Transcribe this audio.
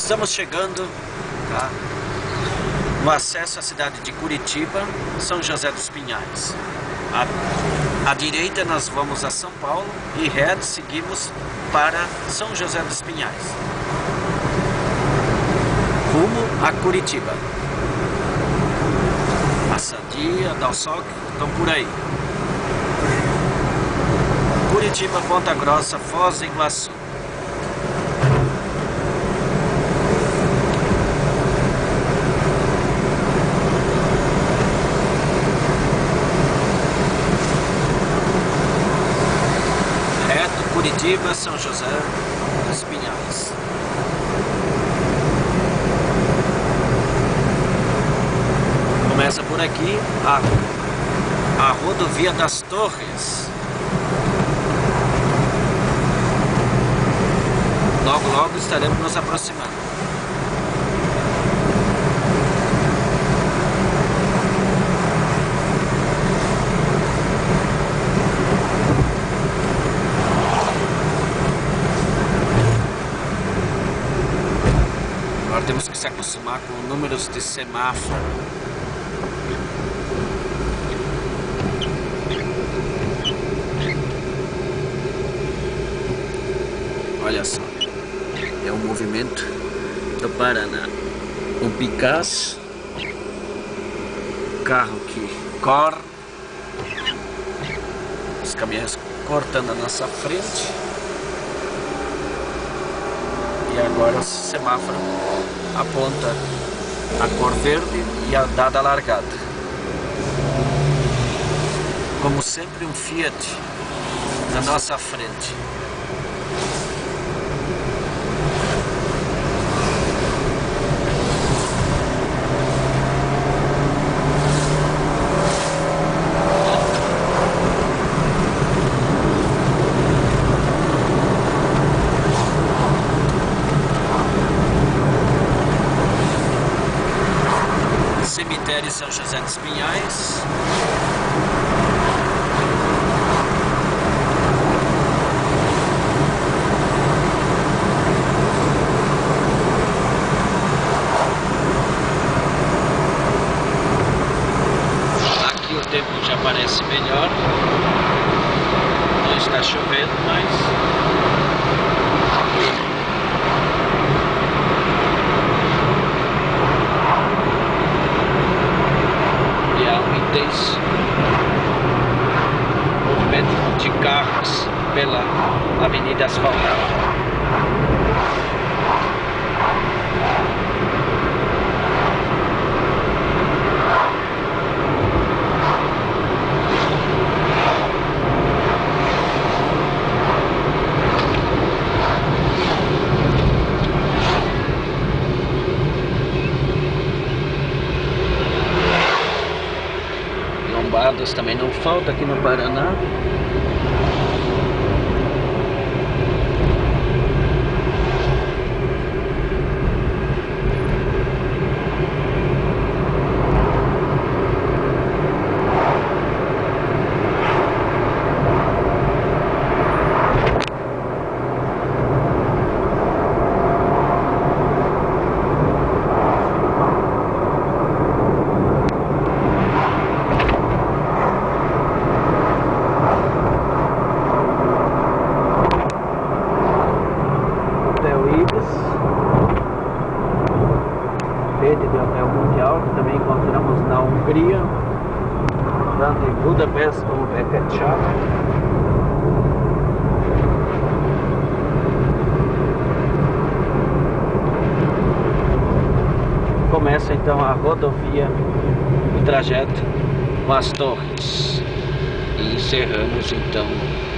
Estamos chegando, tá, no acesso à cidade de Curitiba, São José dos Pinhais. À direita nós vamos a São Paulo e reto seguimos para São José dos Pinhais, rumo a Curitiba. A Sadia, Dalsoc estão por aí. Curitiba, Ponta Grossa, Foz do Iguaçu. Reto, Curitiba, São José dos Pinhais. Começa por aqui a rodovia das Torres. Logo estaremos nos aproximando. Agora temos que se acostumar com números de semáforo. Olha só. É o movimento do Paraná. Um Picasso, carro que corre, os caminhões cortando a nossa frente, e agora o semáforo aponta a cor verde e a dada largada. Como sempre, um Fiat na nossa frente. Cemitério São José dos Pinhais. Aqui o tempo já parece melhor. Não está chovendo, mas intenso movimento de carros pela avenida asfaltada. Lombadas também não falta aqui no Paraná. Rede de hotel mundial, que também encontramos na Hungria, tanto em Budapeste como Beketchar. Começa então a rodovia, o trajeto com as torres, e encerramos então